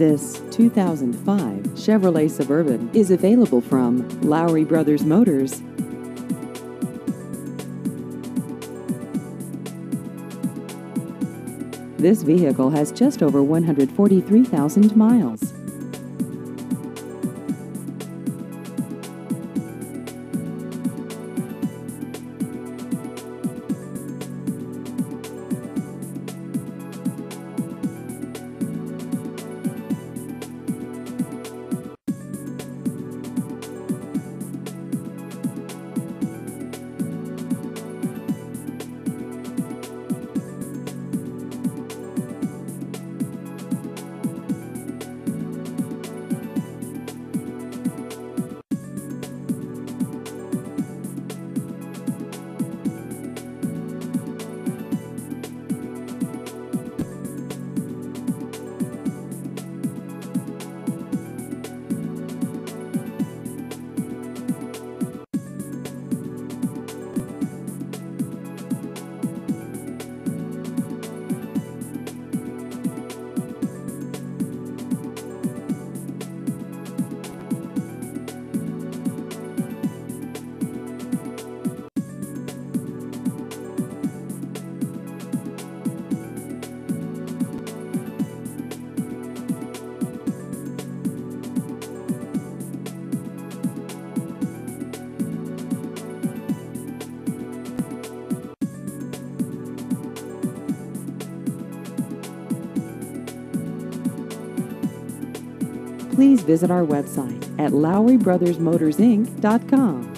This 2005 Chevrolet Suburban is available from Lowry Brothers Motors. This vehicle has just over 143,000 miles. Please visit our website at LowryBrothersMotorsInc.com.